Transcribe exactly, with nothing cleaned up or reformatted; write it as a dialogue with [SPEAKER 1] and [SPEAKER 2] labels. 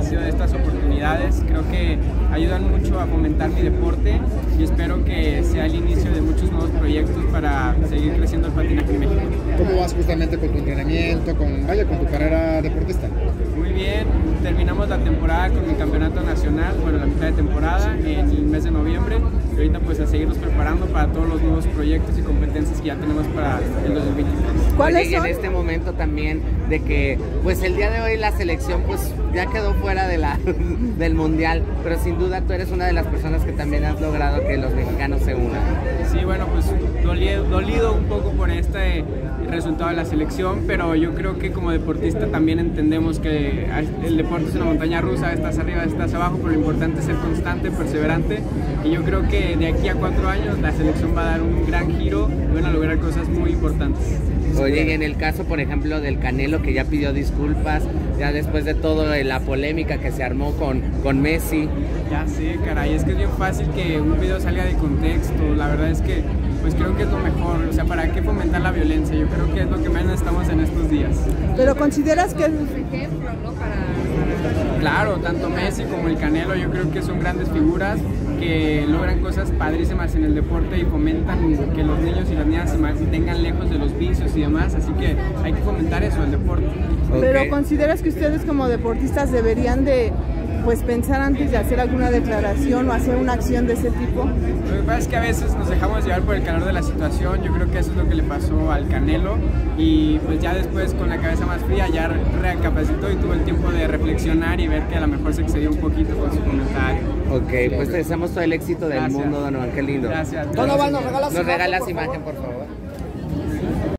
[SPEAKER 1] agradecido de estas oportunidades. Creo que ayudan mucho a fomentar mi deporte y espero que sea el inicio de muchos nuevos proyectos para seguir creciendo el patinaje en México.
[SPEAKER 2] ¿Cómo vas justamente con tu entrenamiento, con, vaya, con tu carrera deportista?
[SPEAKER 1] Muy bien, terminamos la temporada con mi campeonato nacional, bueno, la mitad de temporada en el mes de noviembre, y ahorita pues a seguirnos preparando para todos los nuevos proyectos y competencias que ya tenemos para el dos mil veintitrés.
[SPEAKER 3] ¿Cuáles son? En este momento también de que pues el día de hoy la selección pues ya quedó fuera de la, del mundial, pero sin duda tú eres una de las personas que también has logrado que los mexicanos se unan.
[SPEAKER 1] Sí, bueno, pues dolido, dolido un poco por este resultado de la selección, pero yo creo que como deportista también entendemos que el deporte es una montaña rusa, estás arriba, estás abajo, pero lo importante es ser constante, perseverante, y yo creo que de aquí a cuatro años la selección va a dar un gran giro y van a lograr cosas muy importantes.
[SPEAKER 3] Oye, y en el caso, por ejemplo, del Canelo, que ya pidió disculpas, ya después de todo la polémica que se armó con, con Messi.
[SPEAKER 1] Ya sé, caray, es que es bien fácil que un video salga de contexto, la verdad es que pues creo que es lo mejor, o sea, ¿para qué fomentar la violencia? Yo creo que es lo que menos estamos en estos días.
[SPEAKER 4] ¿Pero consideras que es
[SPEAKER 5] ejemplo, no? Para...
[SPEAKER 1] Claro, tanto Messi como el Canelo yo creo que son grandes figuras que logran cosas padrísimas en el deporte y fomentan que los niños y las niñas se mantengan lejos de los vicios y demás, así que hay que fomentar eso, el deporte.
[SPEAKER 4] ¿Pero
[SPEAKER 3] Okay.
[SPEAKER 4] consideras que ustedes como deportistas deberían de pues pensar antes de hacer alguna declaración o hacer una acción de ese tipo?
[SPEAKER 1] Lo que pasa es que a veces nos dejamos llevar por el calor de la situación, yo creo que eso es lo que le pasó al Canelo y pues ya después con la cabeza más fría ya recapacitó y tuvo el tiempo de reflexionar y ver que a lo mejor se excedió un poquito con su comentario.
[SPEAKER 3] Ok, pues te deseamos todo el éxito del
[SPEAKER 1] Gracias.
[SPEAKER 3] mundo, Donovan, qué lindo.
[SPEAKER 1] Gracias.
[SPEAKER 2] Donovan, nos regalas
[SPEAKER 3] Nos
[SPEAKER 2] imagen,
[SPEAKER 3] regalas
[SPEAKER 2] por
[SPEAKER 3] imagen,
[SPEAKER 2] favor.
[SPEAKER 3] por favor.